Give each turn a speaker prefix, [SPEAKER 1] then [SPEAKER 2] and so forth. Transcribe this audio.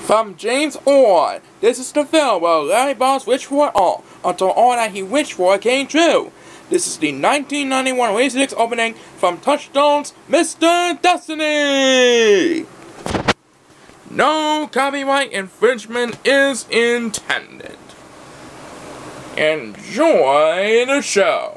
[SPEAKER 1] From James Orr, this is the film where Larry Boss wished for all, until all that he wished for came true. This is the 1991 Laserdisc opening from Touchstone's Mr. Destiny! No copyright infringement is intended. Enjoy the show!